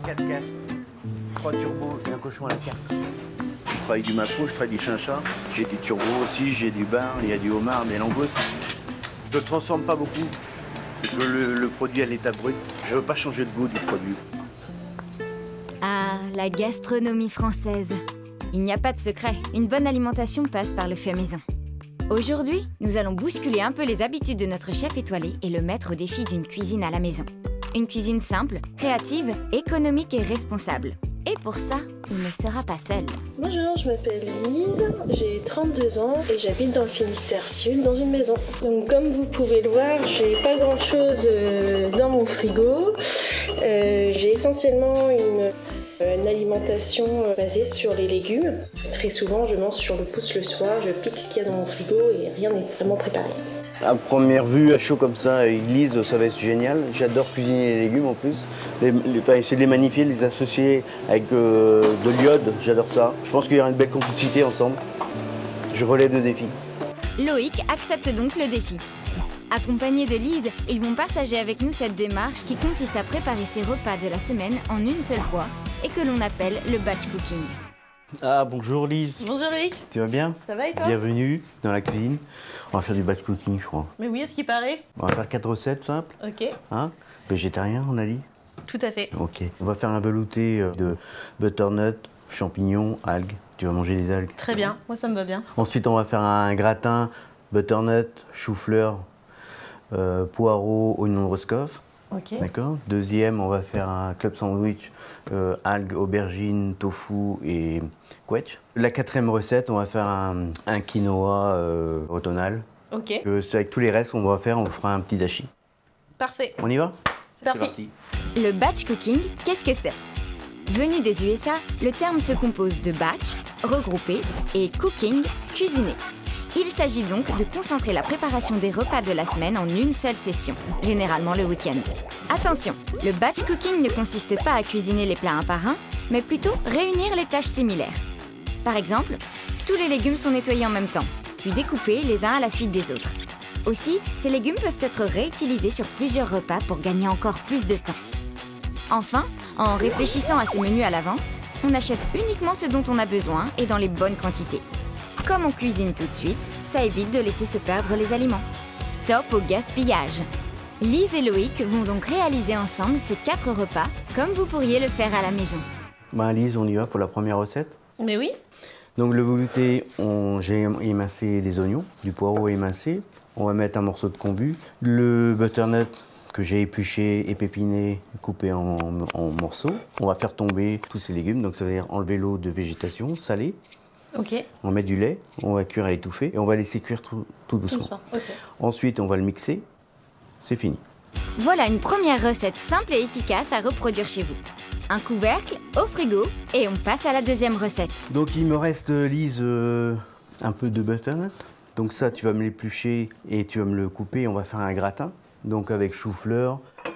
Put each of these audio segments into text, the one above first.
4x4, 3 turbos et un cochon à la carte. Je travaille du maquereau, je travaille du chinchard. J'ai du turbo aussi, j'ai du bar, il y a du homard, des langoustes. Je ne transforme pas beaucoup. Je veux le produit à l'état brut. Je ne veux pas changer de goût du produit. Ah, la gastronomie française. Il n'y a pas de secret, une bonne alimentation passe par le fait maison. Aujourd'hui, nous allons bousculer un peu les habitudes de notre chef étoilé et le mettre au défi d'une cuisine à la maison. Une cuisine simple, créative, économique et responsable. Et pour ça, il ne sera pas seul. Bonjour, je m'appelle Lise, j'ai 32 ans et j'habite dans le Finistère Sud, dans une maison. Donc comme vous pouvez le voir, j'ai pas grand chose dans mon frigo. J'ai essentiellement une alimentation basée sur les légumes. Très souvent, je mange sur le pouce le soir, je pique ce qu'il y a dans mon frigo et rien n'est vraiment préparé. À première vue, à chaud comme ça, Lise, ça va être génial. J'adore cuisiner les légumes en plus. Essayer de les magnifier, de les associer avec de l'iode, j'adore ça. Je pense qu'il y aura une belle complicité ensemble. Je relève le défi. Loïc accepte donc le défi. Accompagnés de Lise, ils vont partager avec nous cette démarche qui consiste à préparer ses repas de la semaine en une seule fois et que l'on appelle le batch cooking. Ah, bonjour Lise. Bonjour Loïc. Tu vas bien? Ça va et toi? Bienvenue dans la cuisine. On va faire du batch cooking, je crois. Mais oui, à ce qui paraît. On va faire 4 recettes simples. Ok. Hein? Végétarien, on a dit? Tout à fait. Ok. On va faire un velouté de butternut, champignons, algues. Tu vas manger des algues? Très bien, moi ça me va bien. Ensuite, on va faire un gratin, butternut, chou-fleur, poireaux, oignons Roscoff. Ok. D'accord. Deuxième, on va faire un club sandwich, algues, aubergines, tofu et quetch. La quatrième recette, on va faire un quinoa automnal. Ok. Avec tous les restes qu'on va faire, on fera un petit dashi. Parfait. On y va? C'est parti. Le batch cooking, qu'est-ce que c'est? Venu des USA, le terme se compose de batch, regroupé, et cooking, cuisiner. Il s'agit donc de concentrer la préparation des repas de la semaine en une seule session, généralement le week-end. Attention, le batch cooking ne consiste pas à cuisiner les plats un par un, mais plutôt réunir les tâches similaires. Par exemple, tous les légumes sont nettoyés en même temps, puis découpés les uns à la suite des autres. Aussi, ces légumes peuvent être réutilisés sur plusieurs repas pour gagner encore plus de temps. Enfin, en réfléchissant à ces menus à l'avance, on achète uniquement ce dont on a besoin et dans les bonnes quantités. Comme on cuisine tout de suite, ça évite de laisser se perdre les aliments. Stop au gaspillage! Lise et Loïc vont donc réaliser ensemble ces 4 repas, comme vous pourriez le faire à la maison. Ben, Lise, on y va pour la première recette. Mais oui. Donc le velouté, j'ai émincé des oignons, du poireau émincé. On va mettre un morceau de kombu. Le butternut que j'ai épluché, épépiné, coupé en morceaux. On va faire tomber tous ces légumes, donc ça veut dire enlever l'eau de végétation salée. Ok. On met du lait, on va cuire à l'étouffée et on va laisser cuire tout doucement. Ok. Ensuite, on va le mixer. C'est fini. Voilà une première recette simple et efficace à reproduire chez vous. Un couvercle au frigo et on passe à la deuxième recette. Donc il me reste, Lise, un peu de butternut. Donc ça, tu vas me l'éplucher et tu vas me le couper. On va faire un gratin. Donc avec chou-fleur,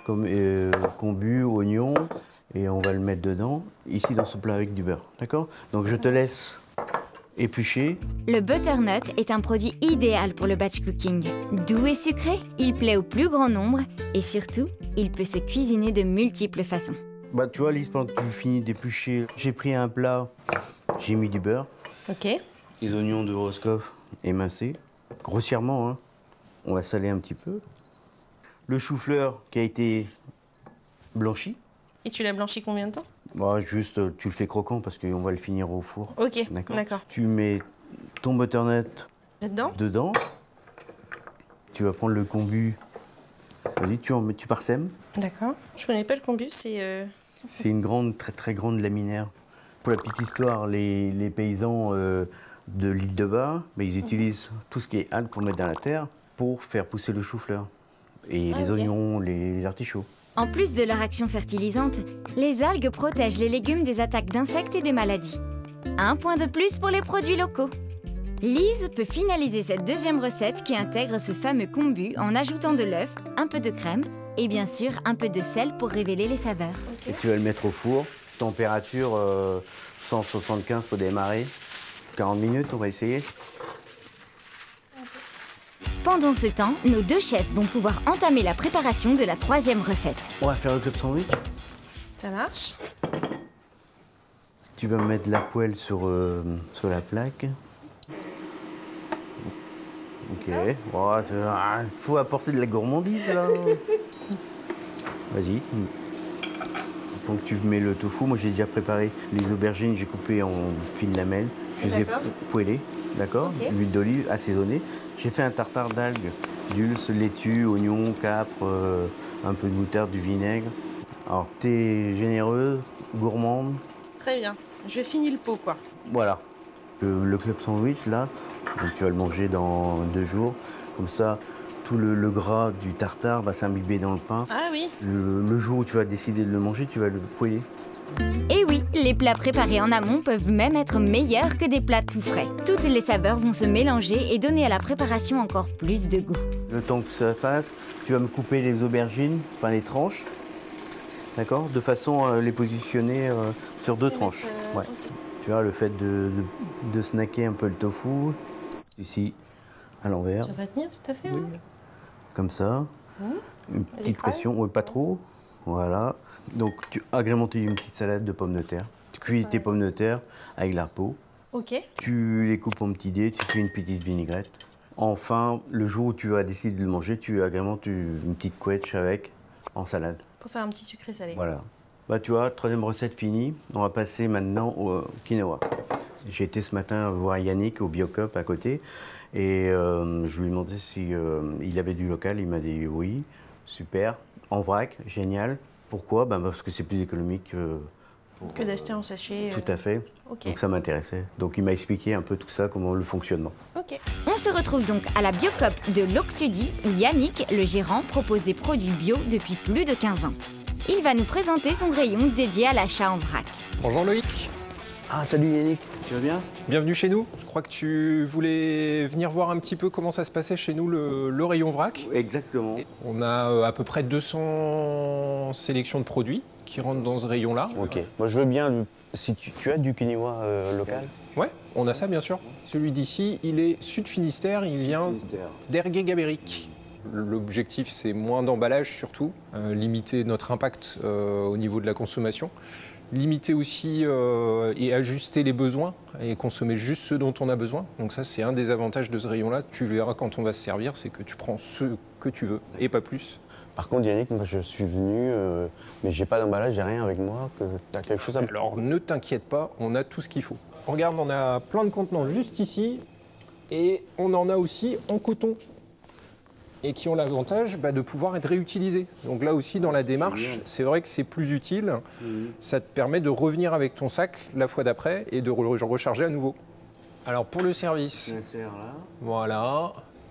kombu, oignon, et on va le mettre dedans, ici dans ce plat avec du beurre. D'accord? Donc je te laisse éplucher. Le butternut est un produit idéal pour le batch cooking. Doux et sucré, il plaît au plus grand nombre et surtout, il peut se cuisiner de multiples façons. Bah tu vois, Lise, pendant que tu finis d'éplucher, j'ai pris un plat, j'ai mis du beurre, Ok. les oignons de Roscoff émincés, grossièrement, hein. On va saler un petit peu. Le chou-fleur qui a été blanchi. Et tu l'as blanchi combien de temps? Bah, juste, tu le fais croquant parce qu'on va le finir au four. Ok, D'accord. d'accord. Tu mets ton butternut Là-dedans? dedans. Tu vas prendre le kombu. Vas-y, tu parsèmes. D'accord. Je connais pas le kombu, c'est... C'est une grande, très très grande laminaire. Pour la petite histoire, les paysans de l'île de Bas, ils utilisent tout ce qui est algues pour mettre dans la terre pour faire pousser le chou-fleur. Et les oignons, les artichauts. En plus de leur action fertilisante, les algues protègent les légumes des attaques d'insectes et des maladies. Un point de plus pour les produits locaux. Lise peut finaliser cette deuxième recette qui intègre ce fameux kombu en ajoutant de l'œuf, un peu de crème et bien sûr un peu de sel pour révéler les saveurs. Et tu vas le mettre au four, température 175 pour démarrer. 40 minutes, on va essayer. Pendant ce temps, nos 2 chefs vont pouvoir entamer la préparation de la 3e recette. On va faire le club sandwich. Ça marche. Tu vas mettre la poêle sur la plaque. Ok. Oh, faut apporter de la gourmandise là. Vas-y. Donc tu mets le tofu. Moi j'ai déjà préparé les aubergines, j'ai coupé en fines lamelles. Je les ai poêlées, d'accord. Ok. L'huile d'olive assaisonnée. J'ai fait un tartare d'algues, dulce, laitue, oignons, capre, un peu de moutarde, du vinaigre. Alors t'es généreuse, gourmande. Très bien. Je finis le pot, quoi. Voilà. Le club sandwich, là, donc tu vas le manger dans 2 jours. Comme ça, tout le gras du tartare va s'imbiber dans le pain. Ah oui. Le jour où tu vas décider de le manger, tu vas le poêler. Et oui, les plats préparés en amont peuvent même être meilleurs que des plats tout frais. Toutes les saveurs vont se mélanger et donner à la préparation encore plus de goût. Le temps que ça fasse, tu vas me couper les aubergines, enfin les tranches, d'accord, de façon à les positionner sur 2 tranches. Ouais. Ok. Tu vois, le fait de snacker un peu le tofu, ici, à l'envers, Ça va tenir tout à fait, hein. comme ça. Une petite pression, ouais, pas trop. Voilà. Donc tu agrémentes une petite salade de pommes de terre. Tu cuis tes pommes de terre avec la peau. Ok. Tu les coupes en petits dés, tu fais une petite vinaigrette. Enfin, le jour où tu vas décider de le manger, tu agrémentes une petite couette avec en salade. Pour faire un petit sucré salé. Voilà. Bah tu vois, 3e recette finie. On va passer maintenant au quinoa. J'ai été ce matin voir Yannick au Biocup à côté et je lui ai demandé si il avait du local. Il m'a dit oui, super, en vrac, génial. Pourquoi? Parce que c'est plus économique Que d'acheter en sachet. tout à fait. Ok. Donc ça m'intéressait. Donc il m'a expliqué un peu tout ça, comment le fonctionnement. Ok. On se retrouve donc à la Biocop de l'Octudie où Yannick, le gérant, propose des produits bio depuis plus de 15 ans. Il va nous présenter son rayon dédié à l'achat en vrac. Bonjour Loïc, Ah salut Yannick, tu vas bien? bienvenue chez nous. Je crois que tu voulais venir voir un petit peu comment ça se passait chez nous, le rayon vrac. Exactement. On a à peu près 200 sélections de produits qui rentrent dans ce rayon-là. Ok. Moi je veux bien, si tu as du quinoa local. Ouais, on a ça bien sûr. Celui d'ici, il est Sud Finistère, il vient d'Ergué-Gabéric. L'objectif, c'est moins d'emballage surtout, limiter notre impact au niveau de la consommation, limiter aussi et ajuster les besoins et consommer juste ce dont on a besoin. Donc ça, c'est un des avantages de ce rayon-là. Tu verras quand on va se servir, c'est que tu prends ce que tu veux et pas plus. Par contre, Yannick, moi je suis venu, mais j'ai pas d'emballage, j'ai rien avec moi. Que t'as quelque chose à me... Alors ne t'inquiète pas, on a tout ce qu'il faut. Regarde, on a plein de contenants juste ici et on en a aussi en coton et qui ont l'avantage de pouvoir être réutilisés. Donc là aussi, dans la démarche, c'est vrai que c'est plus utile. Ça te permet de revenir avec ton sac la fois d'après et de recharger à nouveau. Alors pour le service, voilà.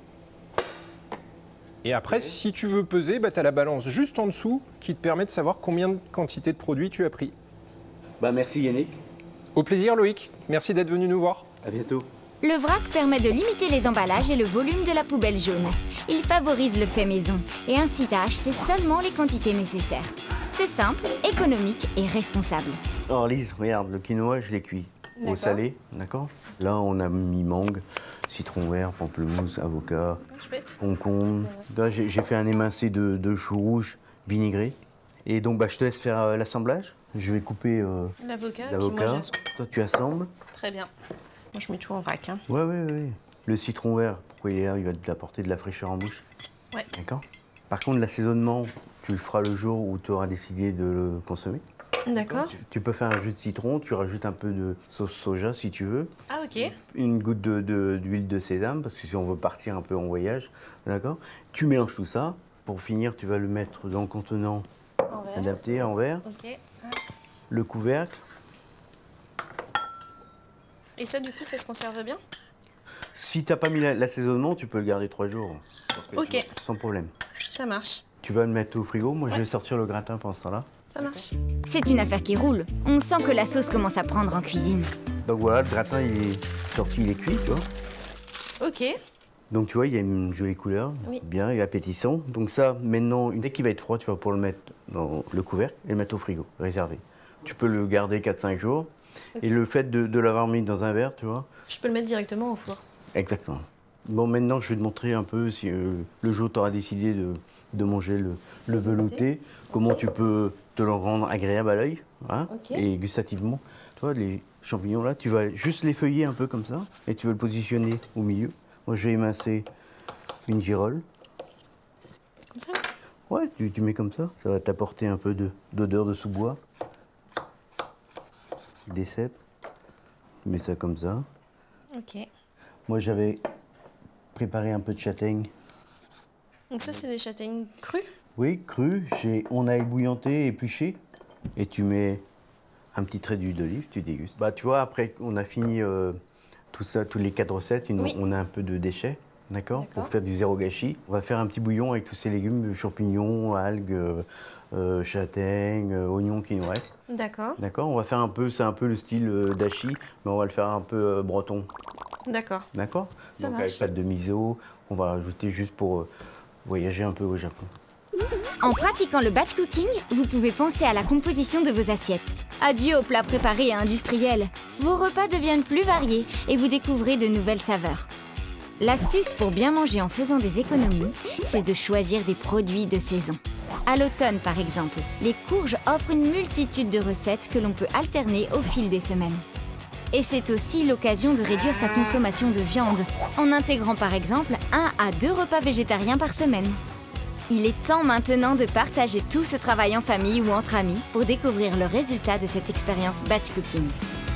Et après, si tu veux peser, tu as la balance juste en dessous qui te permet de savoir combien de quantité de produits tu as pris. Merci Yannick, Au plaisir Loïc, merci d'être venu nous voir. à bientôt. Le vrac permet de limiter les emballages et le volume de la poubelle jaune. Il favorise le fait maison et incite à acheter seulement les quantités nécessaires. C'est simple, économique et responsable. Alors Lise, regarde, le quinoa, je l'ai cuit au salé, d'accord? Là, on a mis mangue, citron vert, pamplemousse, avocat, Chouette. concombre. Là, j'ai fait un émincé de choux rouges vinaigrés. Et donc, je te laisse faire l'assemblage. Je vais couper L'avocat, puis moi l'avocat. j'assemble. Toi, tu assembles. Très bien. Moi je mets tout en vrac. Hein. Ouais. Le citron vert, pourquoi il est là? Il va te apporter de la fraîcheur en bouche. Ouais. D'accord? Par contre, l'assaisonnement, tu le feras le jour où tu auras décidé de le consommer. D'accord. Tu peux faire un jus de citron, tu rajoutes un peu de sauce soja si tu veux. Ah ok. Une goutte d'huile de sésame, parce que si on veut partir un peu en voyage, d'accord? Tu mélanges tout ça. Pour finir, tu vas le mettre dans le contenant En verre. adapté en verre. Ok. Le couvercle. Et ça du coup ça se conserve bien? Si tu n'as pas mis l'assaisonnement, tu peux le garder 3 jours. Ok. Sans problème. Ça marche. Tu vas le mettre au frigo. Moi, je vais sortir le gratin pendant ce temps-là. Ça marche. C'est une affaire qui roule. On sent que la sauce commence à prendre en cuisine. Donc voilà, le gratin, il est sorti, il est cuit, tu vois. Ok. Donc tu vois, il y a une jolie couleur, Oui. bien, il est appétissant. Donc ça, maintenant, dès qu'il va être froid, tu vas pouvoir le mettre dans le couvercle et le mettre au frigo, réservé. Tu peux le garder 4-5 jours. Et le fait de l'avoir mis dans un verre, tu vois. Je peux le mettre directement au four. Exactement. Bon, maintenant, je vais te montrer un peu si le jour tu auras décidé de de manger le velouté. Comment tu peux te le rendre agréable à l'œil, hein, et gustativement. Toi, les champignons là, tu vas juste les feuiller un peu comme ça et tu vas le positionner au milieu. Moi, je vais émincer une girole. Comme ça? Ouais, tu mets comme ça. Ça va t'apporter un peu d'odeur de sous-bois. Des cèpes. Tu mets ça comme ça. Ok. Moi, j'avais préparé un peu de châtaigne. Donc ça, c'est des châtaignes crues? Oui, cru. On a ébouillanté, épluché. Et tu mets un petit trait d'huile d'olive, tu dégustes. Bah, tu vois, après, on a fini tout ça, toutes les 4 recettes, on a un peu de déchets, d'accord? Pour faire du zéro gâchis. On va faire un petit bouillon avec tous ces légumes, champignons, algues, châtaignes, oignons qui nous restent. D'accord. D'accord? On va faire un peu, c'est un peu le style dashi, mais on va le faire un peu breton. D'accord. D'accord? Ça Donc marche. avec pâte de miso, on va rajouter juste pour voyager un peu au Japon. En pratiquant le batch cooking, vous pouvez penser à la composition de vos assiettes. Adieu aux plats préparés et industriels. Vos repas deviennent plus variés et vous découvrez de nouvelles saveurs. L'astuce pour bien manger en faisant des économies, c'est de choisir des produits de saison. À l'automne, par exemple, les courges offrent une multitude de recettes que l'on peut alterner au fil des semaines. Et c'est aussi l'occasion de réduire sa consommation de viande, en intégrant par exemple 1 à 2 repas végétariens par semaine. Il est temps maintenant de partager tout ce travail en famille ou entre amis pour découvrir le résultat de cette expérience batch cooking.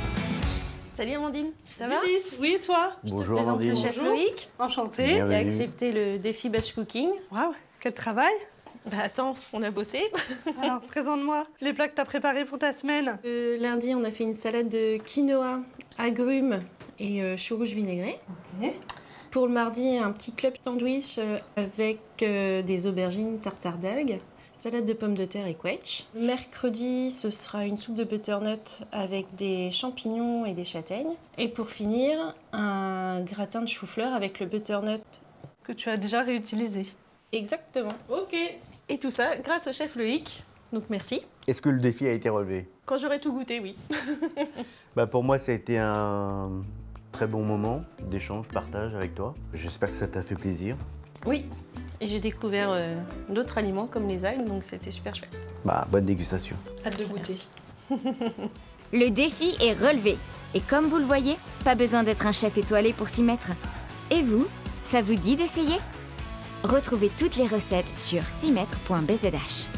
Salut Amandine, ça va? Oui, et toi? Bonjour Présente Amandine. le chef Loïc, Enchantée. qui a Bienvenue. accepté le défi batch cooking. Waouh, quel travail! Bah attends, on a bossé. Alors, présente-moi les plats que tu as préparés pour ta semaine. Lundi, on a fait une salade de quinoa, agrumes et chou rouge vinaigré. Ok. Pour le mardi, un petit club sandwich avec des aubergines tartare d'algues, salade de pommes de terre et quetch. Mercredi, ce sera une soupe de butternut avec des champignons et des châtaignes. Et pour finir, un gratin de chou-fleur avec le butternut. Que tu as déjà réutilisé. Exactement. Ok. Et tout ça grâce au chef Loïc. Donc merci. Est-ce que le défi a été relevé? Quand j'aurai tout goûté, oui. Bah, pour moi, ça a été un très bon moment d'échange, partage avec toi. J'espère que ça t'a fait plaisir. Oui. Et j'ai découvert d'autres aliments comme les algues, donc c'était super chouette. Bah, bonne dégustation. Hâte de goûter. Merci. Le défi est relevé. Et comme vous le voyez, pas besoin d'être un chef étoilé pour s'y mettre. Et vous, ça vous dit d'essayer? Retrouvez toutes les recettes sur 6mètres.bzh.